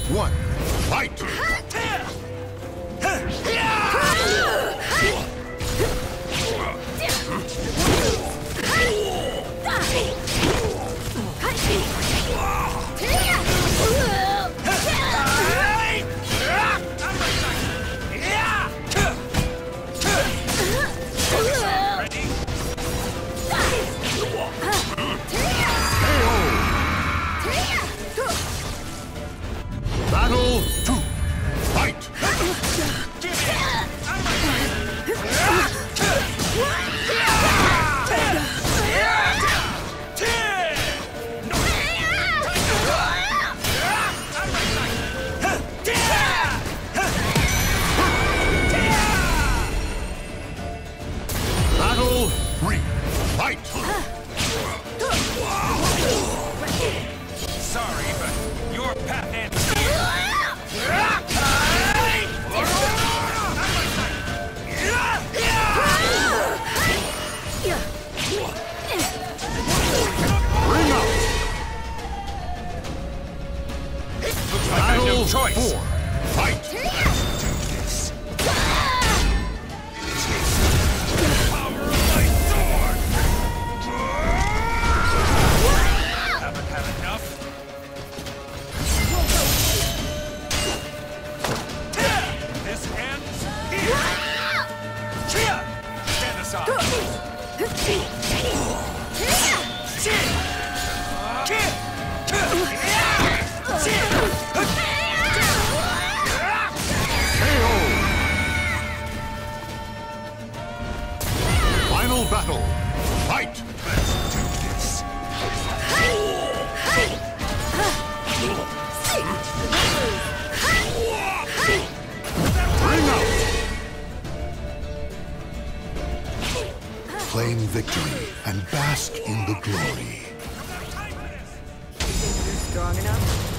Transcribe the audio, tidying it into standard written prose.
one, fight! Battle 2, fight! Battle 3, fight! Sorry, but your path ends. Ring out! Battle 4, fight! Haven't had enough. This ends here. Stand aside. Final battle, fight! Let's do this. Ring out! Claim victory and bask in the glory. Strong enough?